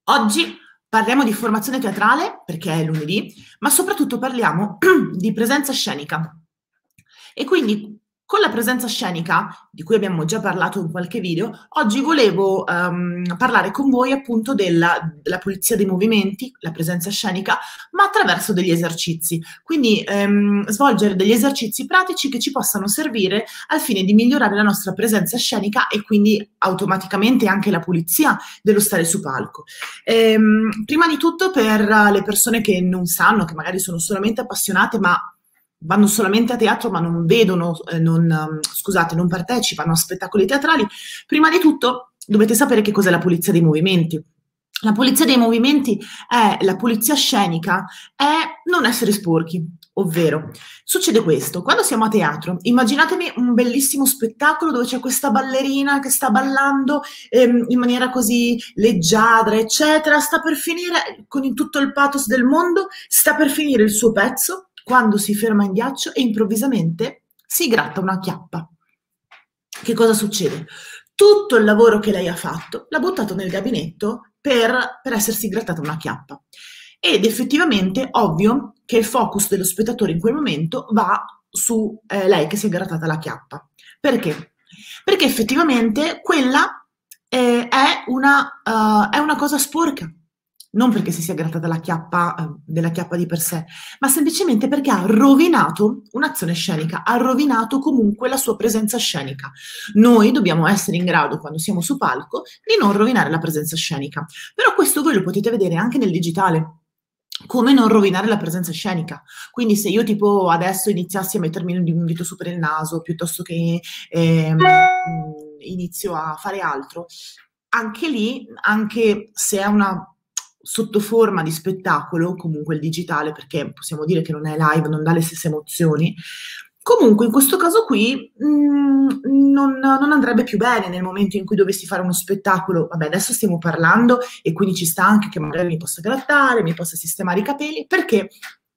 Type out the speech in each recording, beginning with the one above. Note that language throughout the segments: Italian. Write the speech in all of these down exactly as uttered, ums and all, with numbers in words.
Oggi parliamo di formazione teatrale, perché è lunedì, ma soprattutto parliamo di presenza scenica. E quindi con la presenza scenica, di cui abbiamo già parlato in qualche video, oggi volevo ehm, parlare con voi appunto della, della pulizia dei movimenti, la presenza scenica, ma attraverso degli esercizi. Quindi ehm, svolgere degli esercizi pratici che ci possano servire al fine di migliorare la nostra presenza scenica e quindi automaticamente anche la pulizia dello stare su palco. Ehm, prima di tutto per le persone che non sanno, che magari sono solamente appassionate, ma vanno solamente a teatro ma non vedono, eh, non, um, scusate, non partecipano a spettacoli teatrali, prima di tutto dovete sapere che cos'è la pulizia dei movimenti. La pulizia dei movimenti è la pulizia scenica, è non essere sporchi, ovvero succede questo, quando siamo a teatro, immaginatevi un bellissimo spettacolo dove c'è questa ballerina che sta ballando ehm, in maniera così leggiadra, eccetera, sta per finire con tutto il pathos del mondo, sta per finire il suo pezzo, quando si ferma in ghiaccio e improvvisamente si gratta una chiappa. Che cosa succede? Tutto il lavoro che lei ha fatto l'ha buttato nel gabinetto per, per essersi grattata una chiappa. Ed effettivamente, ovvio, che il focus dello spettatore in quel momento va su eh, lei che si è grattata la chiappa. Perché? Perché effettivamente quella eh, è, una, uh, è una cosa sporca. Non perché si sia grattata la chiappa, eh, della chiappa di per sé, ma semplicemente perché ha rovinato un'azione scenica, ha rovinato comunque la sua presenza scenica. Noi dobbiamo essere in grado, quando siamo su palco, di non rovinare la presenza scenica. Però questo voi lo potete vedere anche nel digitale. Come non rovinare la presenza scenica. Quindi se io tipo adesso iniziassi a mettermi un dito su per il naso, piuttosto che ehm, inizio a fare altro, anche lì, anche se è una sotto forma di spettacolo, comunque il digitale, perché possiamo dire che non è live, non dà le stesse emozioni, comunque in questo caso qui mh, non, non andrebbe più bene nel momento in cui dovessi fare uno spettacolo. Vabbè, adesso stiamo parlando e quindi ci sta anche che magari mi possa grattare, mi possa sistemare i capelli, perché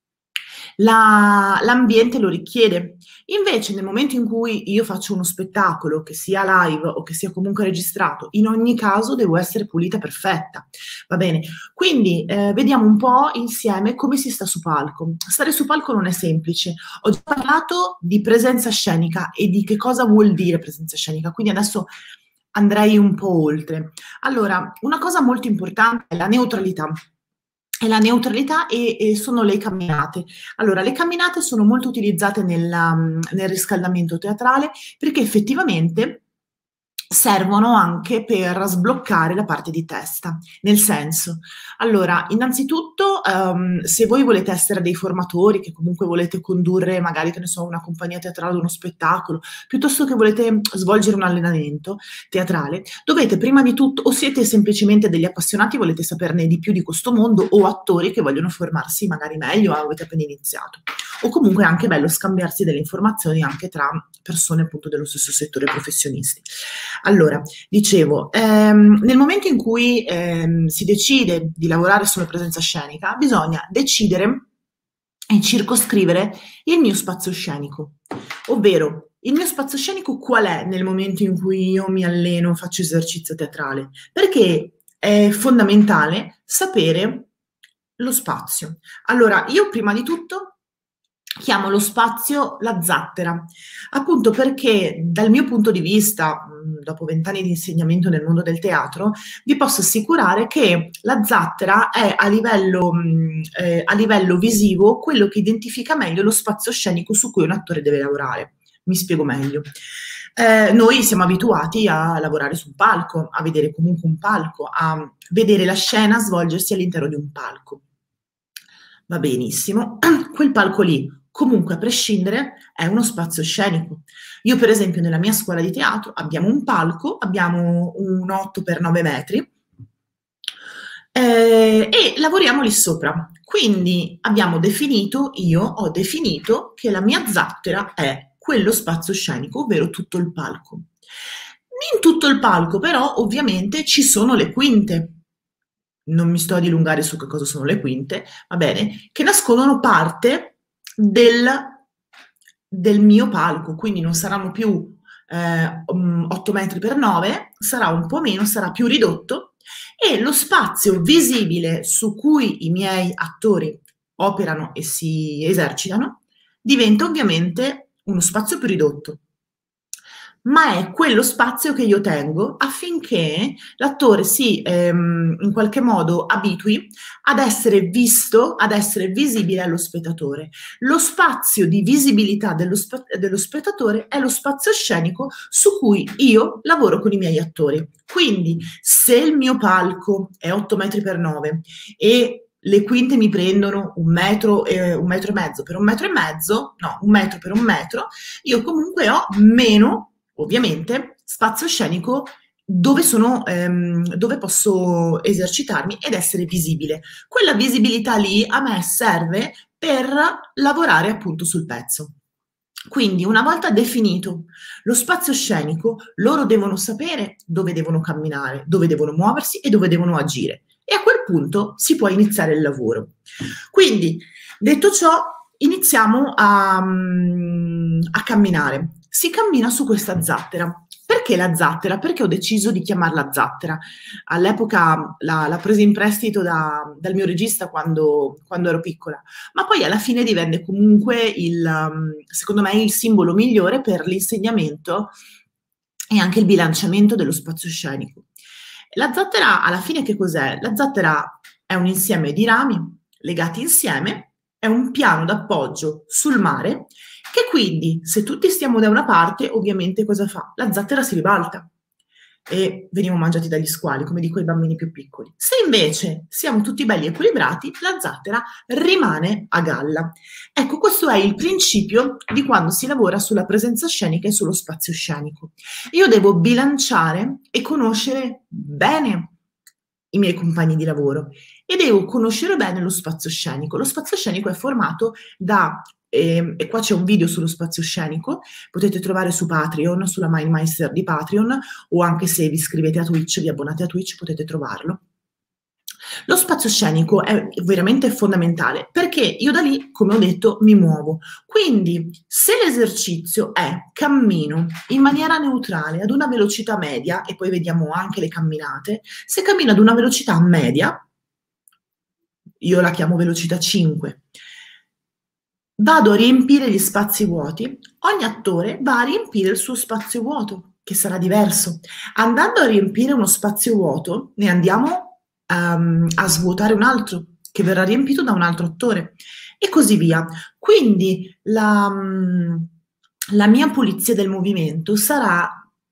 la, l'ambiente lo richiede. Invece nel momento in cui io faccio uno spettacolo, che sia live o che sia comunque registrato, in ogni caso devo essere pulita perfetta, va bene? Quindi eh, vediamo un po' insieme come si sta su palco. Stare su palco non è semplice. Ho già parlato di presenza scenica e di che cosa vuol dire presenza scenica, quindi adesso andrei un po' oltre. Allora, una cosa molto importante è la neutralità. È la neutralità e, e sono le camminate. Allora, le camminate sono molto utilizzate nella, nel riscaldamento teatrale perché effettivamente servono anche per sbloccare la parte di testa. Nel senso, allora, innanzitutto, um, se voi volete essere dei formatori, che comunque volete condurre magari, che ne so, una compagnia teatrale, uno spettacolo, piuttosto che volete svolgere un allenamento teatrale, dovete prima di tutto, o siete semplicemente degli appassionati, volete saperne di più di questo mondo, o attori che vogliono formarsi magari meglio, avete appena iniziato. O comunque è anche bello scambiarsi delle informazioni anche tra persone appunto dello stesso settore, professionisti. Allora, dicevo, ehm, nel momento in cui ehm, si decide di lavorare sulla presenza scenica, bisogna decidere e circoscrivere il mio spazio scenico, ovvero il mio spazio scenico qual è nel momento in cui io mi alleno, faccio esercizio teatrale, perché è fondamentale sapere lo spazio. Allora, io prima di tutto chiamo lo spazio la zattera, appunto perché dal mio punto di vista, dopo vent'anni di insegnamento nel mondo del teatro, vi posso assicurare che la zattera è a livello, eh, a livello visivo quello che identifica meglio lo spazio scenico su cui un attore deve lavorare. Mi spiego meglio. Eh, noi siamo abituati a lavorare su un palco, a vedere comunque un palco, a vedere la scena svolgersi all'interno di un palco. Va benissimo, quel palco lì comunque a prescindere è uno spazio scenico. Io per esempio nella mia scuola di teatro abbiamo un palco, abbiamo un otto per nove metri eh, e lavoriamo lì sopra. Quindi abbiamo definito, io ho definito che la mia zattera è quello spazio scenico, ovvero tutto il palco. In tutto il palco però ovviamente ci sono le quinte. Non mi sto a dilungare su che cosa sono le quinte, va bene, che nascondono parte del, del mio palco, quindi non saranno più eh, otto metri per nove, sarà un po' meno, sarà più ridotto e lo spazio visibile su cui i miei attori operano e si esercitano diventa ovviamente uno spazio più ridotto, ma è quello spazio che io tengo affinché l'attore si ehm, in qualche modo abitui ad essere visto, ad essere visibile allo spettatore. Lo spazio di visibilità dello, spe- dello spettatore è lo spazio scenico su cui io lavoro con i miei attori. Quindi se il mio palco è otto metri per nove e le quinte mi prendono un metro, eh, un metro e mezzo per un metro e mezzo, no, un metro per un metro, io comunque ho meno, ovviamente, spazio scenico dove, sono, ehm, dove posso esercitarmi ed essere visibile. Quella visibilità lì a me serve per lavorare appunto sul pezzo. Quindi una volta definito lo spazio scenico, loro devono sapere dove devono camminare, dove devono muoversi e dove devono agire. E a quel punto si può iniziare il lavoro. Quindi, detto ciò, iniziamo a, mm, a camminare. Si cammina su questa zattera. Perché la zattera? Perché ho deciso di chiamarla zattera. All'epoca la, la presi in prestito da, dal mio regista quando, quando ero piccola, ma poi alla fine divenne comunque il, um, secondo me, il simbolo migliore per l'insegnamento e anche il bilanciamento dello spazio scenico. La zattera, alla fine, che cos'è? La zattera è un insieme di rami legati insieme, è un piano d'appoggio sul mare, che quindi, se tutti stiamo da una parte, ovviamente cosa fa? La zattera si ribalta e veniamo mangiati dagli squali, come dico ai bambini più piccoli. Se invece siamo tutti belli equilibrati, la zattera rimane a galla. Ecco, questo è il principio di quando si lavora sulla presenza scenica e sullo spazio scenico. Io devo bilanciare e conoscere bene i miei compagni di lavoro e devo conoscere bene lo spazio scenico. Lo spazio scenico è formato da E, e qua c'è un video sullo spazio scenico, potete trovare su Patreon, sulla Mindmeister di Patreon, o anche se vi iscrivete a Twitch, vi abbonate a Twitch, potete trovarlo. Lo spazio scenico è veramente fondamentale perché io da lì, come ho detto, mi muovo. Quindi se l'esercizio è cammino in maniera neutrale ad una velocità media, e poi vediamo anche le camminate, se cammino ad una velocità media, io la chiamo velocità cinque, vado a riempire gli spazi vuoti, ogni attore va a riempire il suo spazio vuoto, che sarà diverso. Andando a riempire uno spazio vuoto, ne andiamo um, a svuotare un altro, che verrà riempito da un altro attore, e così via. Quindi la, um, la mia pulizia del movimento sarà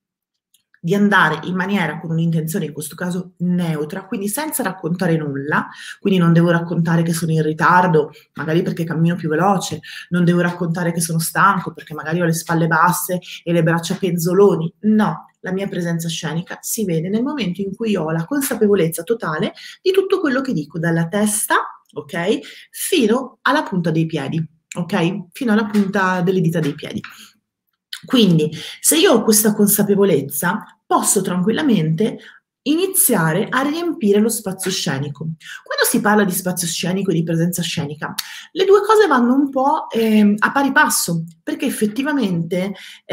di andare in maniera con un'intenzione, in questo caso neutra, quindi senza raccontare nulla, quindi non devo raccontare che sono in ritardo, magari perché cammino più veloce, non devo raccontare che sono stanco perché magari ho le spalle basse e le braccia penzoloni, no, la mia presenza scenica si vede nel momento in cui ho la consapevolezza totale di tutto quello che dico, dalla testa, ok, fino alla punta dei piedi, ok, fino alla punta delle dita dei piedi. Quindi, se io ho questa consapevolezza, posso tranquillamente iniziare a riempire lo spazio scenico. Quando si parla di spazio scenico e di presenza scenica, le due cose vanno un po' eh, a pari passo, perché effettivamente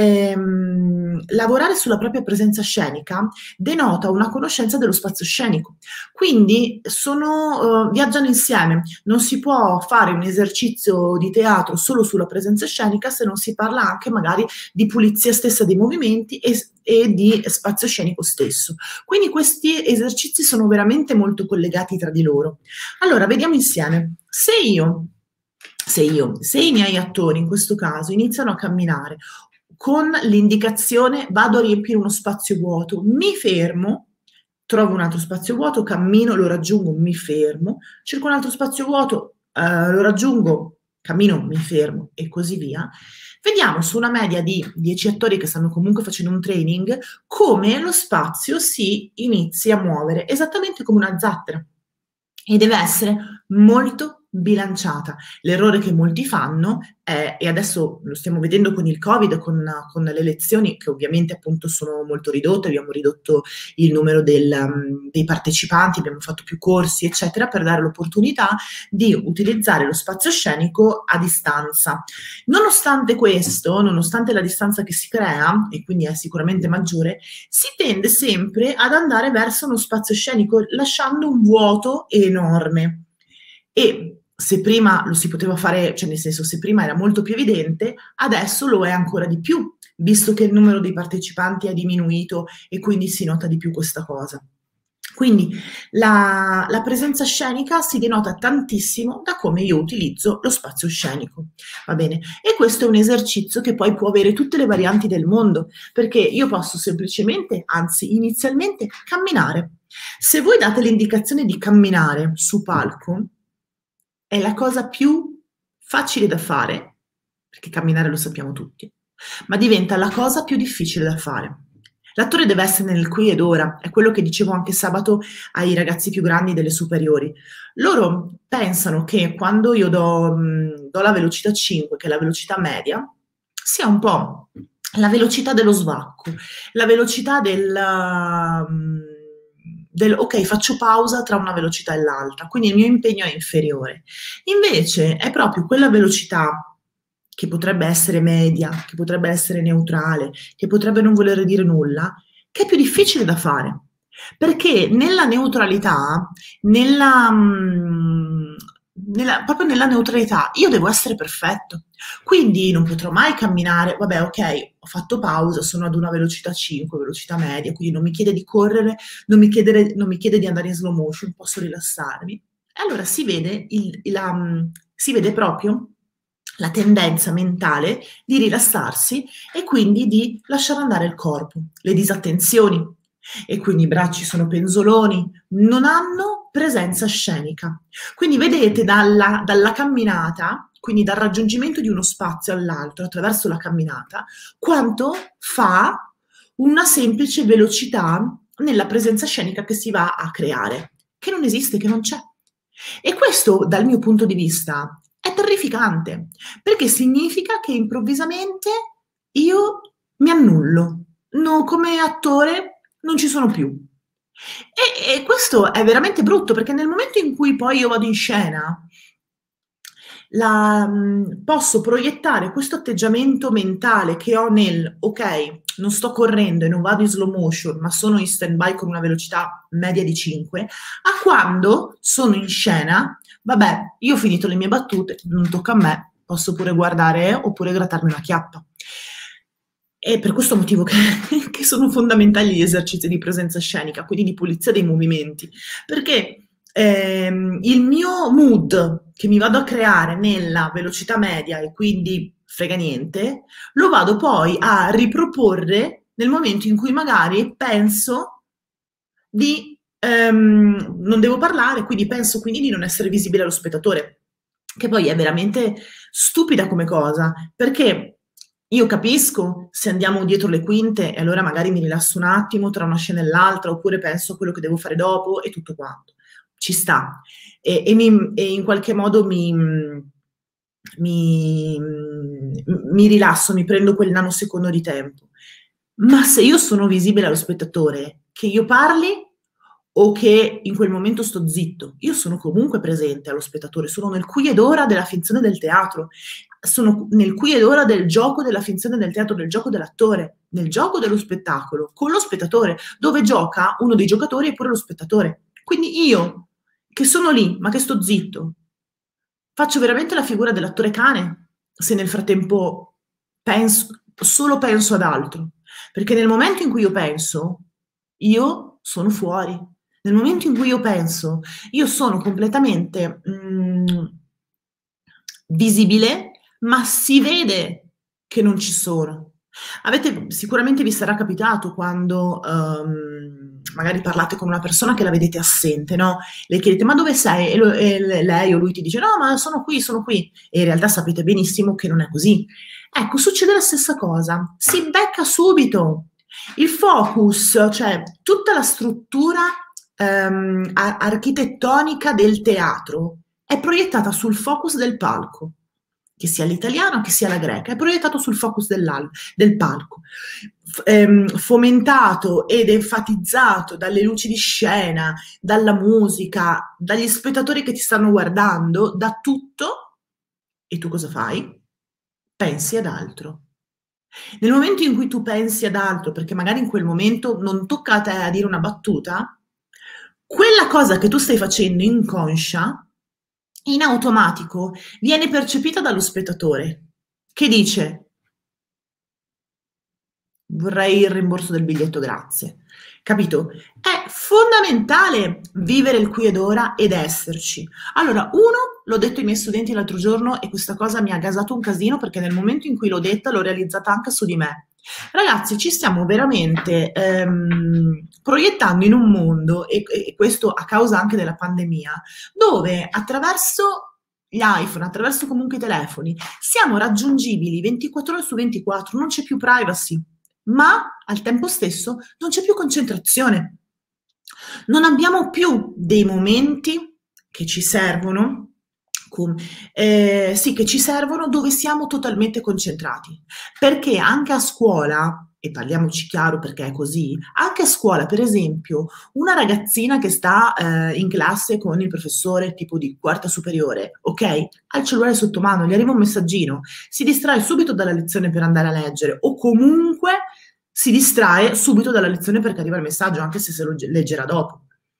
ehm, lavorare sulla propria presenza scenica denota una conoscenza dello spazio scenico. Quindi sono, uh, viaggiano insieme. Non si può fare un esercizio di teatro solo sulla presenza scenica se non si parla anche magari di pulizia stessa dei movimenti e, e di spazio scenico stesso. Quindi questi esercizi sono veramente molto collegati tra di loro. Allora, vediamo insieme. Se io, se io, se i miei attori in questo caso iniziano a camminare con l'indicazione vado a riempire uno spazio vuoto, mi fermo, trovo un altro spazio vuoto, cammino, lo raggiungo, mi fermo, cerco un altro spazio vuoto, eh, lo raggiungo, cammino, mi fermo e così via. Vediamo su una media di dieci attori che stanno comunque facendo un training come lo spazio si inizia a muovere, esattamente come una zattera. E deve essere molto bilanciata. L'errore che molti fanno è, e adesso lo stiamo vedendo con il Covid, con, con le lezioni che ovviamente appunto sono molto ridotte, abbiamo ridotto il numero del, um, dei partecipanti, abbiamo fatto più corsi, eccetera, per dare l'opportunità di utilizzare lo spazio scenico a distanza. Nonostante questo, nonostante la distanza che si crea, e quindi è sicuramente maggiore, si tende sempre ad andare verso uno spazio scenico lasciando un vuoto enorme. E se prima lo si poteva fare, cioè nel senso se prima era molto più evidente, adesso lo è ancora di più, visto che il numero dei partecipanti è diminuito e quindi si nota di più questa cosa. Quindi la, la presenza scenica si denota tantissimo da come io utilizzo lo spazio scenico, va bene? E questo è un esercizio che poi può avere tutte le varianti del mondo, perché io posso semplicemente, anzi inizialmente, camminare. Se voi date l'indicazione di camminare su palco, è la cosa più facile da fare, perché camminare lo sappiamo tutti, ma diventa la cosa più difficile da fare. L'attore deve essere nel qui ed ora, è quello che dicevo anche sabato ai ragazzi più grandi delle superiori. Loro pensano che quando io do, mh, do la velocità cinque, che è la velocità media, sia un po' la velocità dello svacco, la velocità del... Um, del ok, faccio pausa tra una velocità e l'altra, quindi il mio impegno è inferiore. Invece è proprio quella velocità che potrebbe essere media, che potrebbe essere neutrale, che potrebbe non voler dire nulla, che è più difficile da fare. Perché nella neutralità, nella, mh, nella, proprio nella neutralità, io devo essere perfetto. Quindi non potrò mai camminare, vabbè, ok, ho fatto pausa, sono ad una velocità cinque, velocità media, quindi non mi chiede di correre, non mi chiede, non mi chiede di andare in slow motion, posso rilassarmi. E allora si vede, il, la, si vede proprio la tendenza mentale di rilassarsi e quindi di lasciare andare il corpo, le disattenzioni. E quindi i bracci sono penzoloni, non hanno presenza scenica. Quindi vedete dalla, dalla camminata, quindi dal raggiungimento di uno spazio all'altro attraverso la camminata, quanto fa una semplice velocità nella presenza scenica che si va a creare, che non esiste, che non c'è. E questo, dal mio punto di vista, è terrificante, perché significa che improvvisamente io mi annullo, no, come attore non ci sono più. E, e questo è veramente brutto, perché nel momento in cui poi io vado in scena, la, posso proiettare questo atteggiamento mentale che ho nel ok, non sto correndo e non vado in slow motion, ma sono in stand-by con una velocità media di cinque, a quando sono in scena, vabbè, io ho finito le mie battute, non tocca a me, posso pure guardare oppure grattarmi una chiappa. È per questo motivo che, che sono fondamentali gli esercizi di presenza scenica, quindi di pulizia dei movimenti, perché ehm, il mio mood che mi vado a creare nella velocità media e quindi frega niente, lo vado poi a riproporre nel momento in cui magari penso di ehm, non devo parlare, quindi penso quindi di non essere visibile allo spettatore, che poi è veramente stupida come cosa, perché io capisco se andiamo dietro le quinte e allora magari mi rilasso un attimo tra una scena e l'altra, oppure penso a quello che devo fare dopo e tutto quanto. Ci sta. E, e, mi, e in qualche modo mi, mi, mi rilasso, mi prendo quel nanosecondo di tempo. Ma se io sono visibile allo spettatore, che io parli o che in quel momento sto zitto, io sono comunque presente allo spettatore, sono nel qui ed ora della finzione del teatro, sono nel qui ed ora del gioco della finzione del teatro, del gioco dell'attore, nel gioco dello spettacolo, con lo spettatore, dove gioca uno dei giocatori e pure lo spettatore. Quindi io, che sono lì, ma che sto zitto, faccio veramente la figura dell'attore cane, se nel frattempo penso, solo penso ad altro. Perché nel momento in cui io penso, io sono fuori. Nel momento in cui io penso, io sono completamente mh, visibile, ma si vede che non ci sono. Avete, sicuramente vi sarà capitato quando um, magari parlate con una persona che la vedete assente, no? Le chiedete ma dove sei? E, lo, e lei o lui ti dice no, ma sono qui, sono qui. E in realtà sapete benissimo che non è così. Ecco, succede la stessa cosa, si becca subito. Il focus, cioè tutta la struttura ehm, ar- architettonica del teatro è proiettata sul focus del palco, che sia l'italiano, che sia la greca, è proiettato sul focus dell'al- del palco, F- ehm, fomentato ed enfatizzato dalle luci di scena, dalla musica, dagli spettatori che ti stanno guardando, da tutto, e tu cosa fai? Pensi ad altro. Nel momento in cui tu pensi ad altro, perché magari in quel momento non tocca a te a dire una battuta, quella cosa che tu stai facendo inconscia, in automatico viene percepita dallo spettatore, che dice: vorrei il rimborso del biglietto, grazie. Capito? È fondamentale vivere il qui ed ora ed esserci. Allora, uno, l'ho detto ai miei studenti l'altro giorno e questa cosa mi ha gasato un casino perché nel momento in cui l'ho detta l'ho realizzata anche su di me. Ragazzi, ci stiamo veramente ehm, proiettando in un mondo, e, e questo a causa anche della pandemia, dove attraverso gli iPhone, attraverso comunque i telefoni, siamo raggiungibili ventiquattro ore su ventiquattro, non c'è più privacy, ma al tempo stesso non c'è più concentrazione. Non abbiamo più dei momenti che ci servono, com- eh, sì, che ci servono dove siamo totalmente concentrati. Perché anche a scuola, e parliamoci chiaro perché è così, anche a scuola, per esempio, una ragazzina che sta eh, in classe con il professore tipo di quarta superiore, ok? Ha il cellulare sotto mano, gli arriva un messaggino, si distrae subito dalla lezione per andare a leggere o comunque si distrae subito dalla lezione perché arriva il messaggio, anche se se lo ge- leggerà dopo.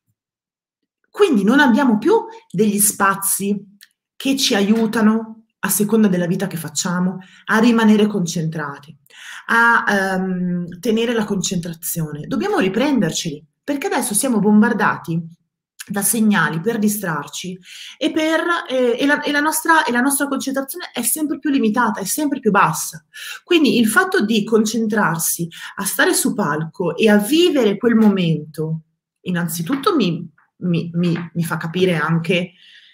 Quindi non abbiamo più degli spazi che ci aiutano, a seconda della vita che facciamo, a rimanere concentrati, a ehm, tenere la concentrazione. Dobbiamo riprenderceli, perché adesso siamo bombardati da segnali per distrarci e, per, eh, e, la, e la nostra, e la nostra concentrazione è sempre più limitata, è sempre più bassa. Quindi il fatto di concentrarsi a stare su palco e a vivere quel momento, innanzitutto mi, mi, mi, mi fa capire anche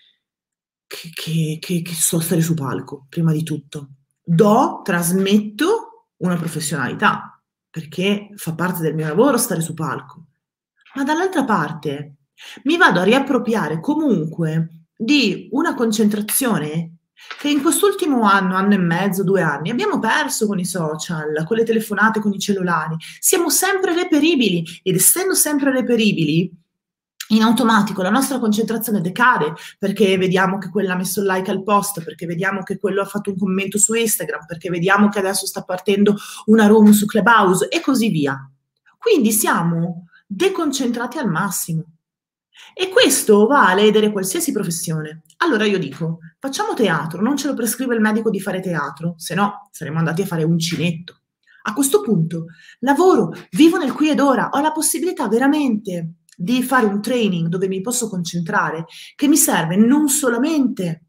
che, che, che, che so stare su palco, prima di tutto. Do, trasmetto una professionalità, perché fa parte del mio lavoro stare su palco. Ma dall'altra parte mi vado a riappropriare comunque di una concentrazione che in quest'ultimo anno, anno e mezzo, due anni, abbiamo perso con i social, con le telefonate, con i cellulari. Siamo sempre reperibili ed essendo sempre reperibili, in automatico la nostra concentrazione decade perché vediamo che quella ha messo il like al post, perché vediamo che quello ha fatto un commento su Instagram, perché vediamo che adesso sta partendo una room su Clubhouse e così via. Quindi siamo deconcentrati al massimo. E questo va a ledere qualsiasi professione. Allora io dico, facciamo teatro, non ce lo prescrive il medico di fare teatro, se no saremmo andati a fare uncinetto. A questo punto lavoro, vivo nel qui ed ora, ho la possibilità veramente di fare un training dove mi posso concentrare, che mi serve non solamente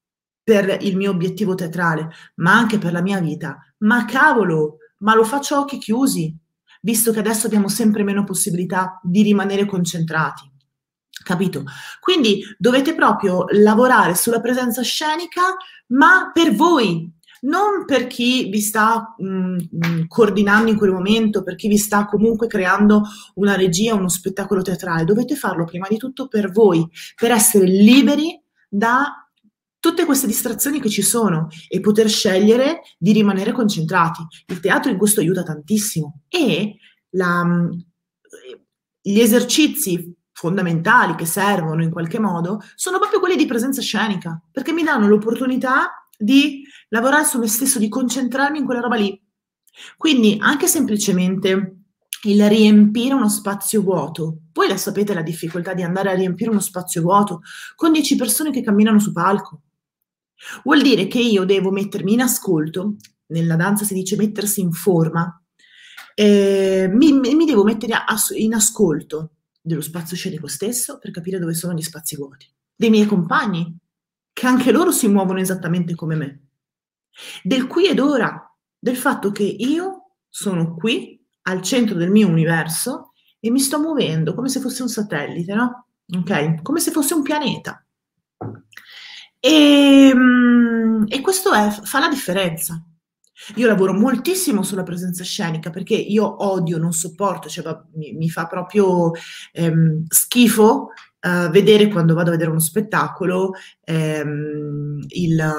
per il mio obiettivo teatrale, ma anche per la mia vita. Ma cavolo, ma lo faccio a occhi chiusi, visto che adesso abbiamo sempre meno possibilità di rimanere concentrati. Capito? Quindi dovete proprio lavorare sulla presenza scenica, ma per voi, non per chi vi sta mh, mh, coordinando in quel momento, per chi vi sta comunque creando una regia, uno spettacolo teatrale. Dovete farlo prima di tutto per voi, per essere liberi da tutte queste distrazioni che ci sono e poter scegliere di rimanere concentrati. Il teatro in questo aiuta tantissimo e la, gli esercizi fondamentali che servono in qualche modo sono proprio quelli di presenza scenica, perché mi danno l'opportunità di lavorare su me stesso, di concentrarmi in quella roba lì. Quindi anche semplicemente il riempire uno spazio vuoto. Voi la sapete la difficoltà di andare a riempire uno spazio vuoto con dieci persone che camminano su palco. Vuol dire che io devo mettermi in ascolto, nella danza si dice mettersi in forma, eh, mi, mi devo mettere a- in ascolto dello spazio scenico stesso per capire dove sono gli spazi vuoti, dei miei compagni, che anche loro si muovono esattamente come me, del qui ed ora, del fatto che io sono qui al centro del mio universo e mi sto muovendo come se fosse un satellite, no? Ok? Come se fosse un pianeta. E, mm, e questo è- fa la differenza. Io lavoro moltissimo sulla presenza scenica perché io odio, non sopporto, cioè va- mi, mi fa proprio ehm, schifo uh, vedere quando vado a vedere uno spettacolo ehm, il,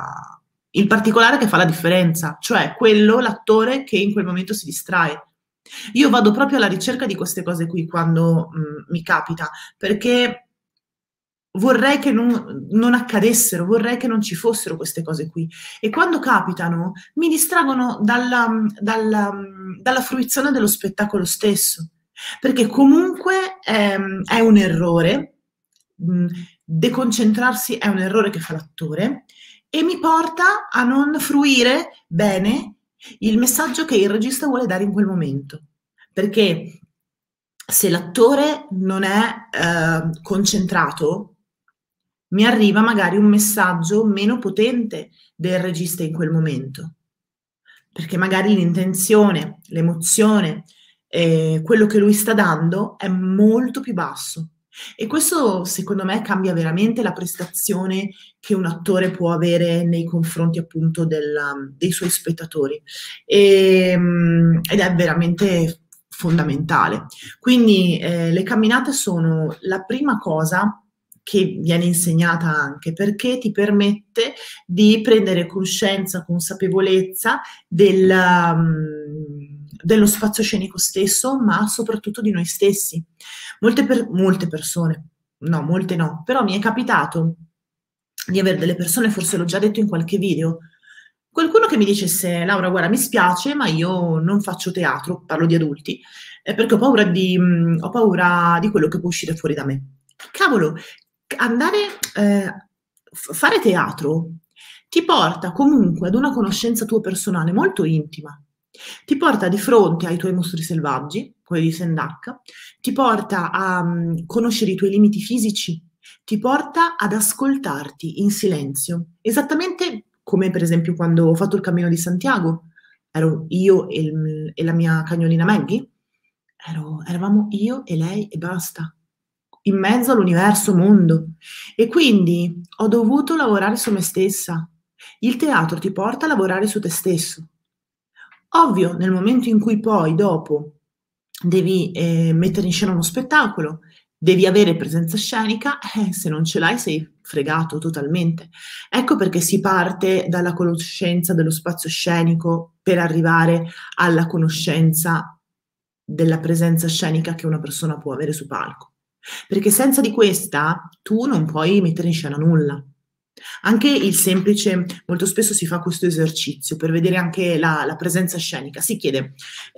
il particolare che fa la differenza, cioè quello, l'attore che in quel momento si distrae. Io vado proprio alla ricerca di queste cose qui quando mh, mi capita, perché vorrei che non, non accadessero, vorrei che non ci fossero queste cose qui. E quando capitano, mi distraggono dalla, dalla, dalla fruizione dello spettacolo stesso. Perché comunque ehm, è un errore, mh, deconcentrarsi è un errore che fa l'attore e mi porta a non fruire bene il messaggio che il regista vuole dare in quel momento. Perché se l'attore non è eh, concentrato, mi arriva magari un messaggio meno potente del regista in quel momento, perché magari l'intenzione, l'emozione, eh, quello che lui sta dando è molto più basso. E questo, secondo me, cambia veramente la prestazione che un attore può avere nei confronti appunto della, dei suoi spettatori. E, ed è veramente fondamentale. Quindi eh, le camminate sono la prima cosa che viene insegnata anche perché ti permette di prendere coscienza, consapevolezza del, um, dello spazio scenico stesso, ma soprattutto di noi stessi. Molte, per, molte persone, no, molte no, però mi è capitato di avere delle persone, forse l'ho già detto in qualche video, qualcuno che mi dicesse: Laura, guarda, mi spiace, ma io non faccio teatro, parlo di adulti, eh, perché ho paura di, mh, ho paura di quello che può uscire fuori da me. Cavolo, andare eh, fare teatro ti porta comunque ad una conoscenza tua personale molto intima, ti porta di fronte ai tuoi mostri selvaggi, quelli di Sendacca, ti porta a um, conoscere i tuoi limiti fisici, ti porta ad ascoltarti in silenzio, esattamente come per esempio quando ho fatto il Cammino di Santiago, ero io e, il, e la mia cagnolina Maggie, ero, eravamo io e lei e basta, in mezzo all'universo mondo. E quindi ho dovuto lavorare su me stessa. Il teatro ti porta a lavorare su te stesso. Ovvio, nel momento in cui poi dopo devi eh, mettere in scena uno spettacolo, devi avere presenza scenica, eh, se non ce l'hai sei fregato totalmente. Ecco perché si parte dalla conoscenza dello spazio scenico per arrivare alla conoscenza della presenza scenica che una persona può avere su palco. Perché senza di questa tu non puoi mettere in scena nulla. Anche il semplice, molto spesso si fa questo esercizio per vedere anche la, la presenza scenica. Si chiede,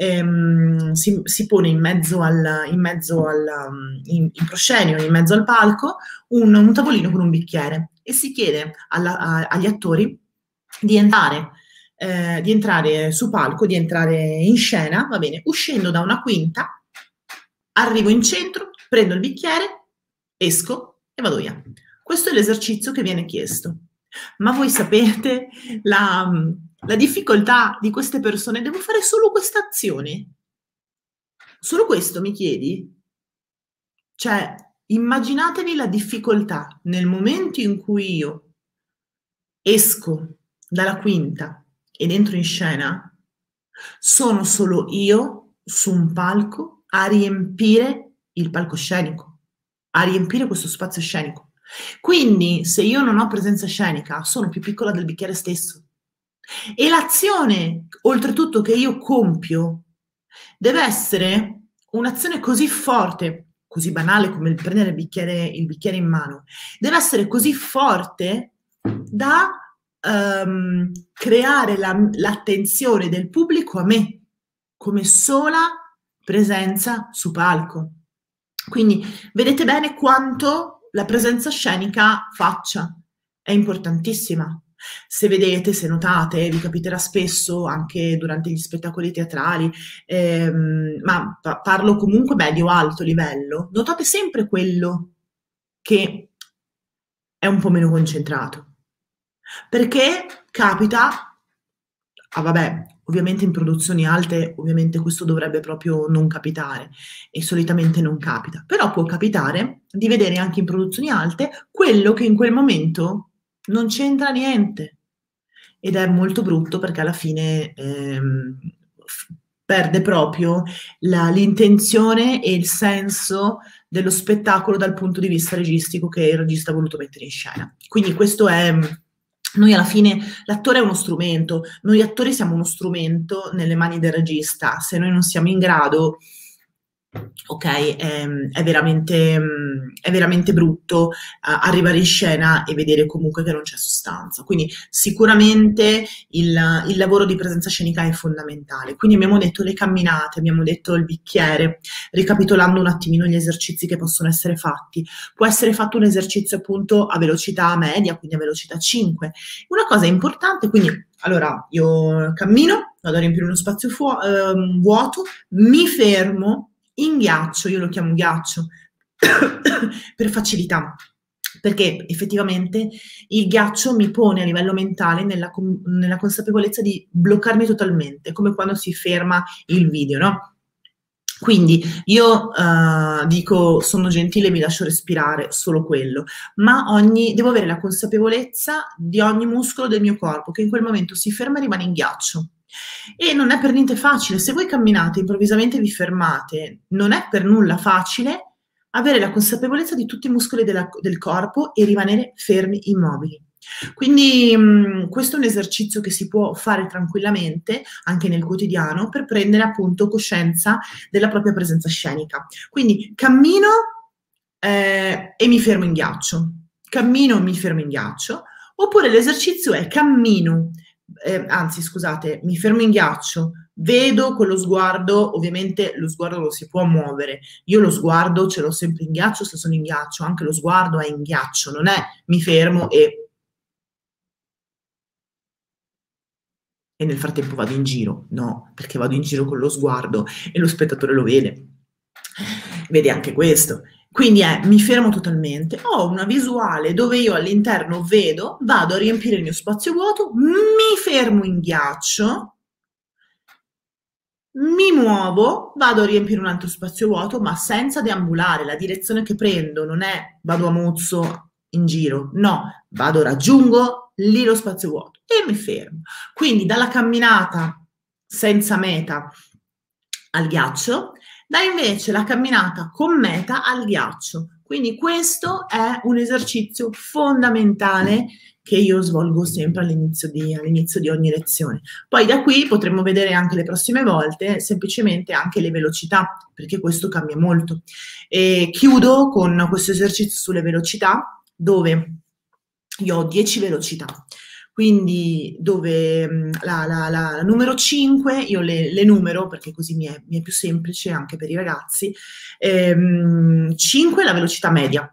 ehm, si, si pone in mezzo al, in, mezzo al in, in proscenio, in mezzo al palco, un, un tavolino con un bicchiere e si chiede alla, a, agli attori di entrare, eh, di entrare su palco, di entrare in scena, va bene, uscendo da una quinta, arrivo in centro, prendo il bicchiere, esco e vado via. Questo è l'esercizio che viene chiesto. Ma voi sapete la, la difficoltà di queste persone? Devo fare solo questa azione? Solo questo mi chiedi? Cioè, immaginatevi la difficoltà nel momento in cui io esco dalla quinta ed entro in scena, sono solo io su un palco a riempire il palcoscenico, a riempire questo spazio scenico. Quindi, se io non ho presenza scenica, sono più piccola del bicchiere stesso. E l'azione, oltretutto, che io compio, deve essere un'azione così forte, così banale come il prendere il bicchiere, il bicchiere in mano, deve essere così forte da um, creare la, l'attenzione del pubblico a me, come sola presenza su palco. Quindi vedete bene quanto la presenza scenica faccia, è importantissima. Se vedete, se notate, vi capiterà spesso anche durante gli spettacoli teatrali, ehm, ma pa- parlo comunque medio-alto livello, notate sempre quello che è un po' meno concentrato. Perché capita, ah vabbè, ovviamente in produzioni alte, ovviamente questo dovrebbe proprio non capitare e solitamente non capita, però può capitare di vedere anche in produzioni alte quello che in quel momento non c'entra niente ed è molto brutto perché alla fine ehm, f- perde proprio la- l'intenzione e il senso dello spettacolo dal punto di vista registico che il regista ha voluto mettere in scena. Quindi questo è... Noi alla fine, l'attore è uno strumento, noi attori siamo uno strumento nelle mani del regista. Se noi non siamo in grado, ok, è, è, veramente, è veramente brutto uh, arrivare in scena e vedere comunque che non c'è sostanza. Quindi sicuramente il, il lavoro di presenza scenica è fondamentale. Quindi abbiamo detto le camminate, abbiamo detto il bicchiere, ricapitolando un attimino gli esercizi che possono essere fatti. Può essere fatto un esercizio appunto a velocità media, quindi a velocità cinque. Una cosa importante, quindi allora io cammino, vado a riempire uno spazio eh, vuoto, mi fermo, in ghiaccio, io lo chiamo ghiaccio per facilità, perché effettivamente il ghiaccio mi pone a livello mentale nella, nella consapevolezza di bloccarmi totalmente, come quando si ferma il video, no? Quindi io uh, dico sono gentile, mi lascio respirare, solo quello, ma ogni, devo avere la consapevolezza di ogni muscolo del mio corpo che in quel momento si ferma e rimane in ghiaccio. E non è per niente facile, se voi camminate, improvvisamente vi fermate, non è per nulla facile avere la consapevolezza di tutti i muscoli della, del corpo e rimanere fermi, immobili. Quindi mh, questo è un esercizio che si può fare tranquillamente anche nel quotidiano per prendere appunto coscienza della propria presenza scenica. Quindi cammino eh, e mi fermo in ghiaccio, cammino e mi fermo in ghiaccio, oppure l'esercizio è cammino, Eh, anzi scusate, mi fermo in ghiaccio, vedo con lo sguardo, ovviamente lo sguardo lo si può muovere, io lo sguardo ce l'ho sempre in ghiaccio se sono in ghiaccio, anche lo sguardo è in ghiaccio, non è mi fermo e, e nel frattempo vado in giro, no, perché vado in giro con lo sguardo e lo spettatore lo vede, vede anche questo. Quindi è, mi fermo totalmente, ho una visuale dove io all'interno vedo, vado a riempire il mio spazio vuoto, mi fermo in ghiaccio, mi muovo, vado a riempire un altro spazio vuoto, ma senza deambulare. La direzione che prendo non è vado a mozzo in giro, no, vado, raggiungo lì lo spazio vuoto e mi fermo. Quindi dalla camminata senza meta al ghiaccio, da invece la camminata con meta al ghiaccio. Quindi questo è un esercizio fondamentale che io svolgo sempre all'inizio di, all'inizio di ogni lezione. Poi da qui potremo vedere anche le prossime volte semplicemente anche le velocità, perché questo cambia molto. E chiudo con questo esercizio sulle velocità, dove io ho dieci velocità. Quindi dove la, la, la, la numero cinque, io le, le numero perché così mi è, mi è più semplice anche per i ragazzi, ehm, cinque è la velocità media,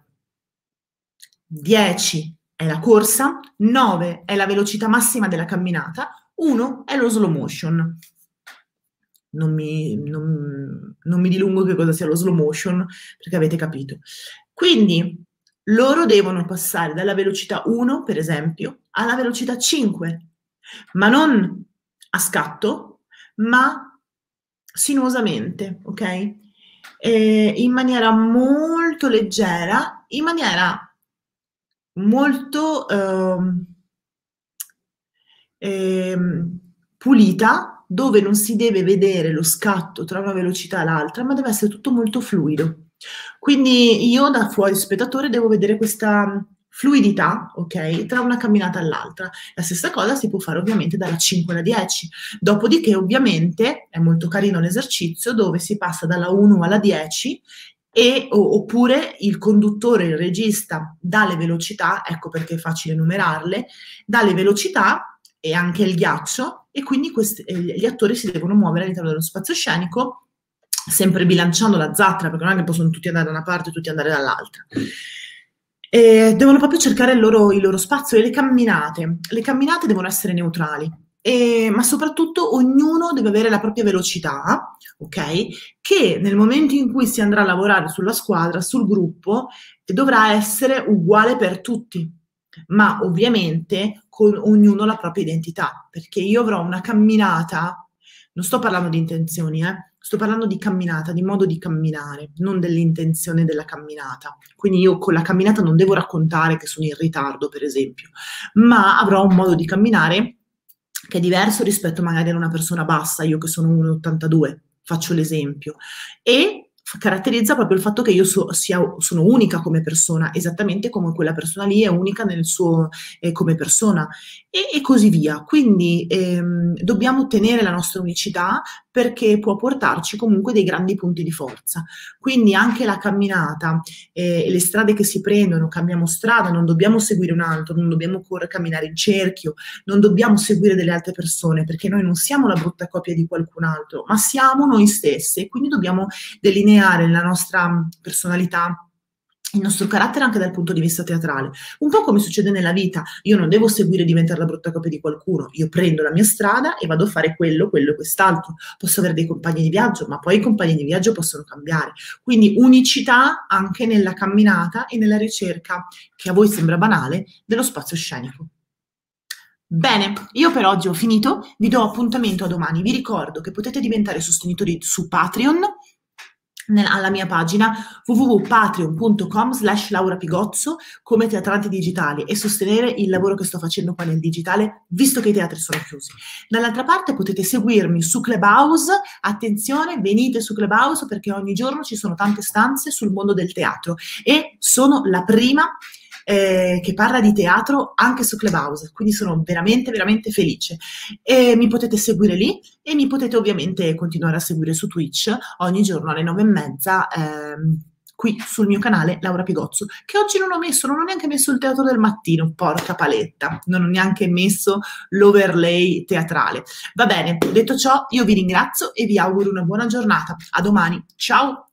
dieci è la corsa, nove è la velocità massima della camminata, uno è lo slow motion. Non mi, non, non mi dilungo che cosa sia lo slow motion perché avete capito. Quindi loro devono passare dalla velocità uno, per esempio, alla velocità cinque, ma non a scatto, ma sinuosamente, ok? E in maniera molto leggera, in maniera molto eh, eh, pulita, dove non si deve vedere lo scatto tra una velocità e l'altra, ma deve essere tutto molto fluido. Quindi io da fuori spettatore devo vedere questa fluidità, ok, tra una camminata all'altra. La stessa cosa si può fare ovviamente dalla cinque alla dieci. Dopodiché ovviamente è molto carino l'esercizio dove si passa dalla uno alla dieci e, oppure il conduttore, il regista dà le velocità, ecco perché è facile numerarle, dà le velocità e anche il ghiaccio e quindi questi, gli attori si devono muovere all'interno dello spazio scenico sempre bilanciando la zattera, perché non è che possono tutti andare da una parte e tutti andare dall'altra. E devono proprio cercare il loro, il loro spazio e le camminate. Le camminate devono essere neutrali, e, ma soprattutto ognuno deve avere la propria velocità, ok? Che nel momento in cui si andrà a lavorare sulla squadra, sul gruppo, dovrà essere uguale per tutti, ma ovviamente con ognuno la propria identità, perché io avrò una camminata, non sto parlando di intenzioni, eh? Sto parlando di camminata, di modo di camminare, non dell'intenzione della camminata. Quindi io con la camminata non devo raccontare che sono in ritardo, per esempio, ma avrò un modo di camminare che è diverso rispetto magari a una persona bassa, io che sono uno virgola ottantadue, faccio l'esempio. E caratterizza proprio il fatto che io so, sia, sono unica come persona, esattamente come quella persona lì è unica nel suo, eh, come persona, e, e così via. Quindi ehm, dobbiamo ottenere la nostra unicità perché può portarci comunque dei grandi punti di forza. Quindi anche la camminata eh, e le strade che si prendono, cambiamo strada, non dobbiamo seguire un altro, non dobbiamo correre, camminare in cerchio, non dobbiamo seguire delle altre persone, perché noi non siamo la brutta copia di qualcun altro, ma siamo noi stessi, e quindi dobbiamo delineare la nostra personalità, il nostro carattere anche dal punto di vista teatrale. Un po' come succede nella vita, io non devo seguire e diventare la brutta copia di qualcuno, io prendo la mia strada e vado a fare quello, quello e quest'altro. Posso avere dei compagni di viaggio, ma poi i compagni di viaggio possono cambiare. Quindi unicità anche nella camminata e nella ricerca, che a voi sembra banale, dello spazio scenico. Bene, io per oggi ho finito, vi do appuntamento a domani. Vi ricordo che potete diventare sostenitori su Patreon, alla mia pagina w w w punto patreon punto com slash Laura Pigozzo come teatrante digitali e sostenere il lavoro che sto facendo qua nel digitale, visto che i teatri sono chiusi. Dall'altra parte potete seguirmi su Clubhouse, attenzione, venite su Clubhouse perché ogni giorno ci sono tante stanze sul mondo del teatro e sono la prima Eh, che parla di teatro anche su Clubhouse, quindi sono veramente veramente felice. E mi potete seguire lì e mi potete ovviamente continuare a seguire su Twitch ogni giorno alle nove e mezza ehm, qui sul mio canale Laura Pigozzo, che oggi non ho messo, non ho neanche messo il teatro del mattino, porca paletta, non ho neanche messo l'overlay teatrale. Va bene, detto ciò io vi ringrazio e vi auguro una buona giornata. A domani, ciao!